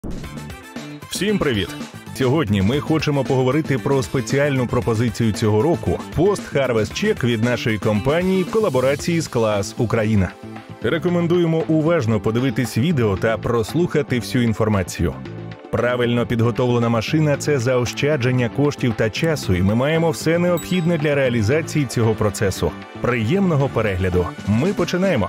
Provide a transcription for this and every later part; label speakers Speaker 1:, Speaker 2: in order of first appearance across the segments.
Speaker 1: Всім привіт! Сьогодні ми хочемо поговорити про спеціальну пропозицію цього року – пост-харвест чек від нашої компанії в колаборації з Клас Україна. Рекомендуємо уважно подивитись відео та прослухати всю інформацію. Правильно підготовлена машина – це заощадження коштів та часу, і ми маємо все необхідне для реалізації цього процесу. Приємного перегляду! Ми починаємо!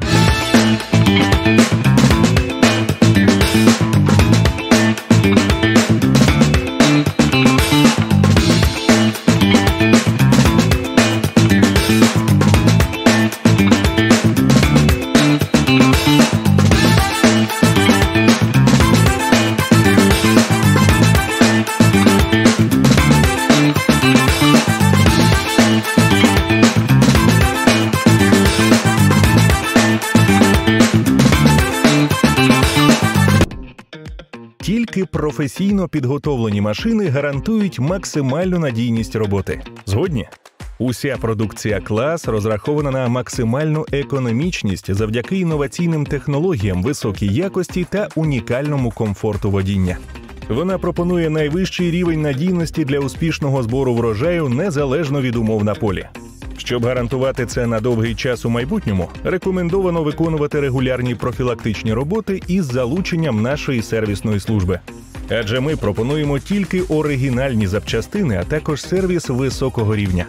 Speaker 1: Тільки професійно підготовлені машини гарантують максимальну надійність роботи. Згодні? Уся продукція Клас розрахована на максимальну економічність завдяки інноваційним технологіям, високій якості та унікальному комфорту водіння. Вона пропонує найвищий рівень надійності для успішного збору врожаю незалежно від умов на полі. Щоб гарантувати це на довгий час у майбутньому, рекомендовано виконувати регулярні профілактичні роботи із залученням нашої сервісної служби. Адже ми пропонуємо тільки оригінальні запчастини, а також сервіс високого рівня.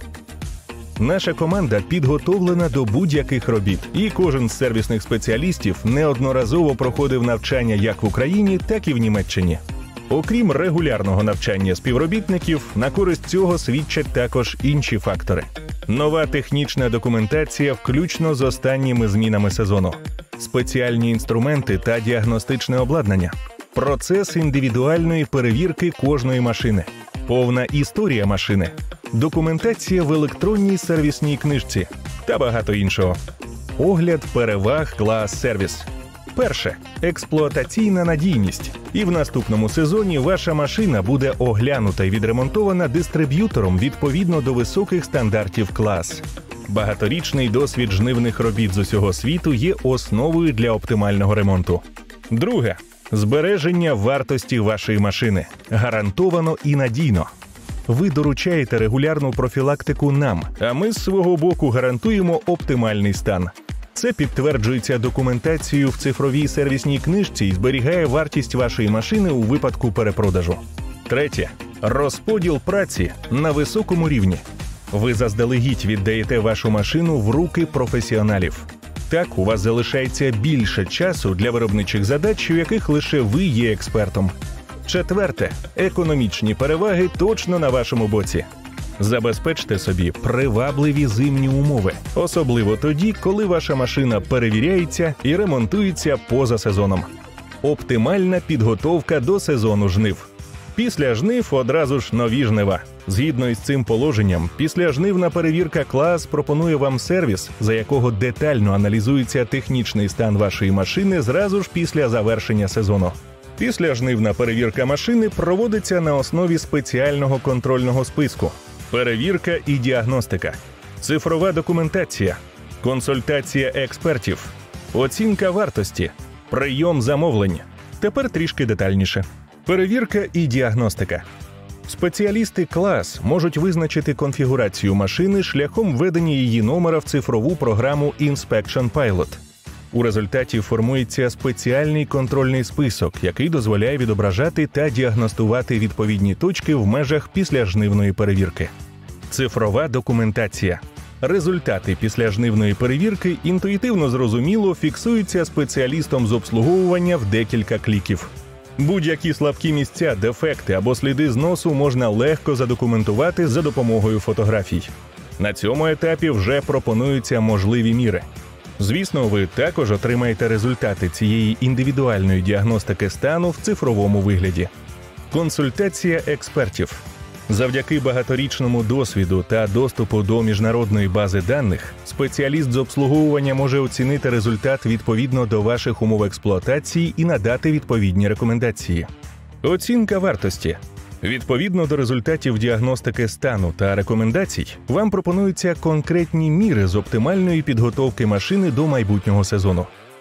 Speaker 1: Наша команда підготовлена до будь-яких робіт, і кожен з сервісних спеціалістів неодноразово проходив навчання як в Україні, так і в Німеччині. Окрім регулярного навчання співробітників, на користь цього свідчать також інші фактори. Нова технічна документація включно з останніми змінами сезону, спеціальні інструменти та діагностичне обладнання, процес індивідуальної перевірки кожної машини, повна історія машини, документація в електронній сервісній книжці та багато іншого. Огляд переваг Клас Сервіс. Перше – експлуатаційна надійність. І в наступному сезоні ваша машина буде оглянута і відремонтована дистриб'ютором відповідно до високих стандартів Клас. Багаторічний досвід жнивних робіт з усього світу є основою для оптимального ремонту. Друге – збереження вартості вашої машини. Гарантовано і надійно. Ви доручаєте регулярну профілактику нам, а ми з свого боку гарантуємо оптимальний стан. Це підтверджується документацією в цифровій сервісній книжці і зберігає вартість вашої машини у випадку перепродажу. Третє – розподіл праці на високому рівні. Ви заздалегідь віддаєте вашу машину в руки професіоналів. Так у вас залишається більше часу для виробничих задач, у яких лише ви є експертом. Четверте – економічні переваги точно на вашому боці. Забезпечте собі привабливі зимні умови, особливо тоді, коли ваша машина перевіряється і ремонтується поза сезоном. Оптимальна підготовка до сезону жнив. Після жнив одразу ж нові жнива. Згідно із цим положенням, післяжнивна перевірка Клас пропонує вам сервіс, за якого детально аналізується технічний стан вашої машини зразу ж після завершення сезону. Післяжнивна перевірка машини проводиться на основі спеціального контрольного списку. Перевірка і діагностика, цифрова документація, консультація експертів, оцінка вартості, прийом замовлень. Тепер трішки детальніше. Перевірка і діагностика. Спеціалісти Клас можуть визначити конфігурацію машини шляхом введення її номера в цифрову програму Inspection Pilot. У результаті формується спеціальний контрольний список, який дозволяє відображати та діагностувати відповідні точки в межах післяжнивної перевірки. Цифрова документація. Результати післяжнивної перевірки інтуїтивно зрозуміло фіксуються спеціалістом з обслуговування в декілька кліків. Будь-які слабкі місця, дефекти або сліди зносу можна легко задокументувати за допомогою фотографій. На цьому етапі вже пропонуються можливі міри. Звісно, ви також отримаєте результати цієї індивідуальної діагностики стану в цифровому вигляді. Консультація експертів. Завдяки багаторічному досвіду та доступу до міжнародної бази даних, спеціаліст з обслуговування може оцінити результат відповідно до ваших умов експлуатації і надати відповідні рекомендації. Оцінка вартості. Відповідно до результатів діагностики стану та рекомендацій, вам пропонуються конкретні міри з оптимальної підготовки машини до майбутнього сезону.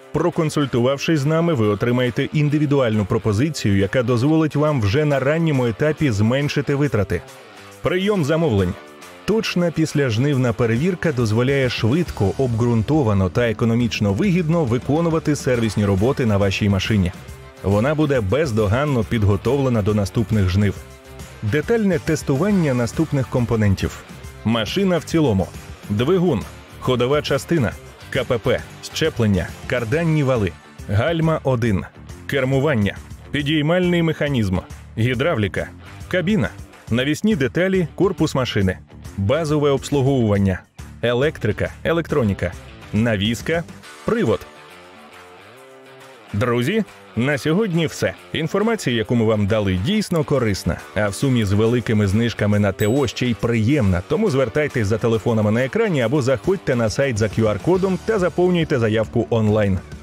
Speaker 1: Проконсультувавшись з нами, ви отримаєте індивідуальну пропозицію, яка дозволить вам вже на ранньому етапі зменшити витрати. Прийом замовлень. Точна післяжнивна перевірка дозволяє швидко, обґрунтовано та економічно вигідно виконувати сервісні роботи на вашій машині. Вона буде бездоганно підготовлена до наступних жнив. Детальне тестування наступних компонентів. Машина в цілому. Двигун. Ходова частина. КПП. Щеплення. Карданні вали. Гальма 1. Кермування. Підіймальний механізм. Гідравліка. Кабіна. Навісні деталі, корпус машини. Базове обслуговування. Електрика, електроніка. Навіска. Привод. Друзі, на сьогодні все. Інформація, яку ми вам дали, дійсно корисна, а в сумі з великими знижками на ТО ще й приємна, тому звертайтесь за телефонами на екрані або заходьте на сайт за QR-кодом та заповнюйте заявку онлайн.